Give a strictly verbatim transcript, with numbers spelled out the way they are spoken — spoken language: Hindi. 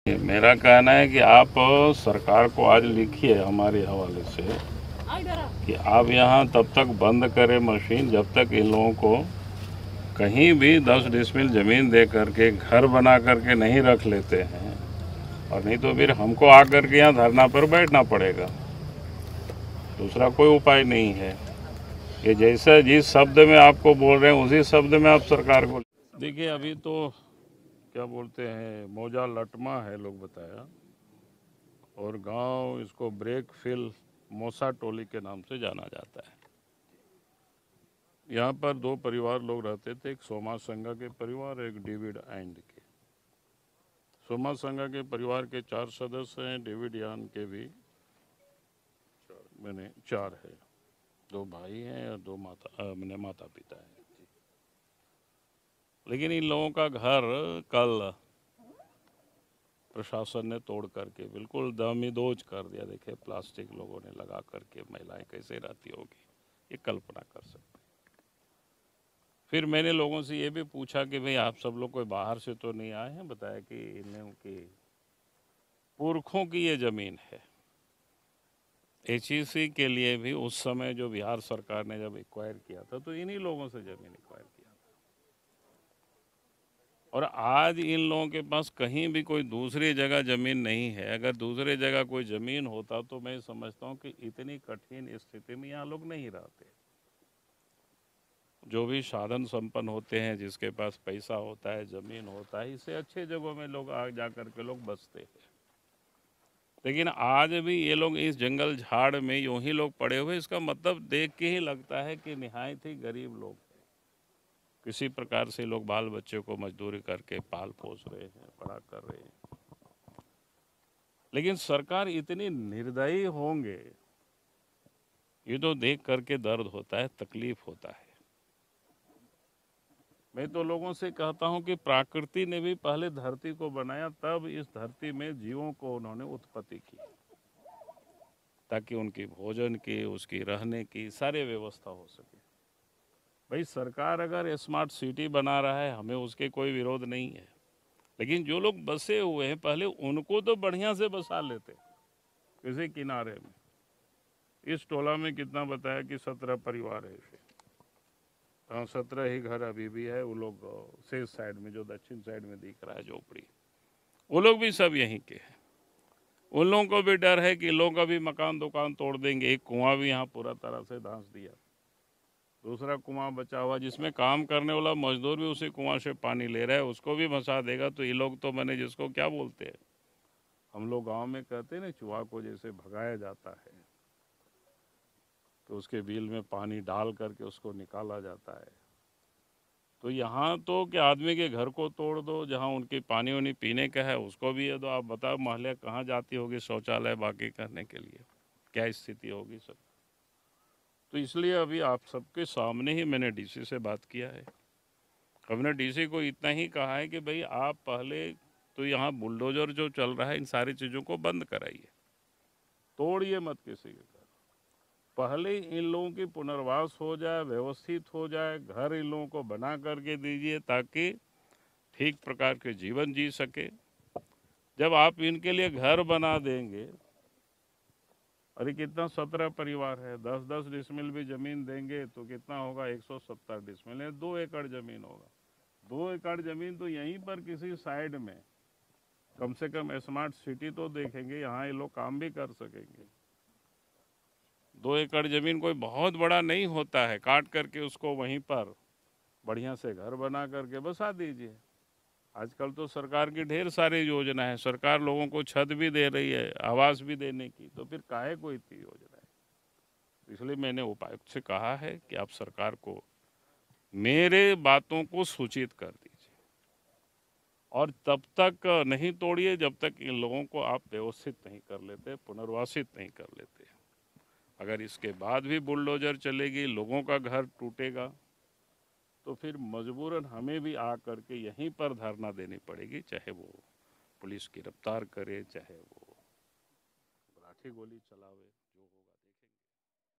मेरा कहना है कि आप सरकार को आज लिखिए हमारे हवाले से कि आप यहाँ तब तक बंद करें मशीन जब तक इन लोगों को कहीं भी दस डिसमिल ज़मीन दे करके घर बना करके नहीं रख लेते हैं, और नहीं तो फिर हमको आकर के यहाँ धरना पर बैठना पड़ेगा। दूसरा कोई उपाय नहीं है। ये जैसा जिस शब्द में आपको बोल रहे हैं उसी शब्द में आप सरकार को देखिए। अभी तो क्या बोलते हैं, मौजा लटमा है लोग बताया, और गांव इसको ब्रेक फिल मोसा टोली के नाम से जाना जाता है। यहाँ पर दो परिवार लोग रहते थे, एक सोमा संगा के परिवार, एक डेविड एंड के। सोमा संगा के परिवार के चार सदस्य हैं, डेविड यान के भी मैंने चार है, दो भाई हैं और दो माता मैंने माता पिता हैं। लेकिन इन लोगों का घर कल प्रशासन ने तोड़ करके बिल्कुल दमिदोज कर दिया। देखे प्लास्टिक लोगों ने लगा करके, महिलाएं कैसे रहती होगी ये कल्पना कर सकते। फिर मैंने लोगों से ये भी पूछा कि भाई आप सब लोग कोई बाहर से तो नहीं आए हैं। बताया कि इन्हें की पुरखों की ये ज़मीन है। एच ई सी के लिए भी उस समय जो बिहार सरकार ने जब एक्वायर किया था तो इन्हीं लोगों से ज़मीन एक्वायर किया था, और आज इन लोगों के पास कहीं भी कोई दूसरी जगह ज़मीन नहीं है। अगर दूसरी जगह कोई ज़मीन होता तो मैं समझता हूँ कि इतनी कठिन स्थिति में यहाँ लोग नहीं रहते। जो भी साधन संपन्न होते हैं, जिसके पास पैसा होता है, ज़मीन होता है, इससे अच्छे जगहों में लोग आ जा कर के लोग बसते हैं। लेकिन आज भी ये लोग इस जंगल झाड़ में यूं ही लोग पड़े हुए, इसका मतलब देख के ही लगता है कि निहायत ही गरीब लोग, किसी प्रकार से लोग बाल बच्चे को मजदूरी करके पाल पोस रहे हैं, पढ़ा कर रहे हैं। लेकिन सरकार इतनी निर्दयी होंगे, ये तो देख करके दर्द होता है, तकलीफ होता है। मैं तो लोगों से कहता हूं कि प्रकृति ने भी पहले धरती को बनाया, तब इस धरती में जीवों को उन्होंने उत्पत्ति की, ताकि उनकी भोजन की, उसकी रहने की सारी व्यवस्था हो सके। भाई सरकार अगर स्मार्ट सिटी बना रहा है, हमें उसके कोई विरोध नहीं है, लेकिन जो लोग बसे हुए हैं पहले उनको तो बढ़िया से बसा लेते किसी किनारे में। इस टोला में कितना बताया कि सत्रह परिवार है इसे, हाँ सत्रह ही घर अभी भी है। वो लोग शेष साइड में, जो दक्षिण साइड में दिख रहा है झोपड़ी, वो लोग भी सब यहीं के हैं। उन लोगों को भी डर है कि लोगों का भी मकान दुकान तोड़ देंगे। एक कुआं भी यहाँ पूरा तरह से धंस दिया, दूसरा कुआं बचा हुआ जिसमें काम करने वाला मजदूर भी उसी कुआं से पानी ले रहा है, उसको भी भंसा देगा। तो ये लोग तो मैंने जिसको क्या बोलते हैं, हम लोग गांव में कहते हैं ना, चूहा को जैसे भगाया जाता है तो उसके बिल में पानी डाल करके उसको निकाला जाता है। तो यहाँ तो कि आदमी के घर को तोड़ दो, जहाँ उनकी पानी वानी पीने का है उसको भी है। तो आप बताओ महिला कहाँ जाती होगी शौचालय बाकी करने के लिए, क्या स्थिति होगी सब। तो इसलिए अभी आप सबके सामने ही मैंने डी सी से बात किया है। हमने डी सी को इतना ही कहा है कि भाई आप पहले तो यहाँ बुलडोजर जो चल रहा है इन सारी चीज़ों को बंद कराइए, तोड़िए मत किसी के घर। पहले इन लोगों की पुनर्वास हो जाए, व्यवस्थित हो जाए, घर इन लोगों को बना करके दीजिए ताकि ठीक प्रकार के जीवन जी सके। जब आप इनके लिए घर बना देंगे, अरे कितना सत्रह परिवार है, दस दस डिसमिल भी जमीन देंगे तो कितना होगा, एक सौ सत्तर डिसमिल है, दो एकड़ जमीन होगा। दो एकड़ जमीन तो यहीं पर किसी साइड में कम से कम स्मार्ट सिटी तो देखेंगे, यहाँ ये लोग काम भी कर सकेंगे। दो एकड़ जमीन कोई बहुत बड़ा नहीं होता है, काट करके उसको वहीं पर बढ़िया से घर बना करके बसा दीजिए। आजकल तो सरकार की ढेर सारी योजना है, सरकार लोगों को छत भी दे रही है, आवास भी देने की, तो फिर काहे को इतनी योजना है। इसलिए मैंने उपायुक्त से कहा है कि आप सरकार को मेरे बातों को सूचित कर दीजिए, और तब तक नहीं तोड़िए जब तक इन लोगों को आप व्यवस्थित नहीं कर लेते, पुनर्वासित नहीं कर लेते। अगर इसके बाद भी बुलडोजर चलेगी, लोगों का घर टूटेगा, तो फिर मजबूरन हमें भी आ करके यहीं पर धरना देनी पड़ेगी, चाहे वो पुलिस गिरफ्तार करे, चाहे वो लाठी गोली चलावे।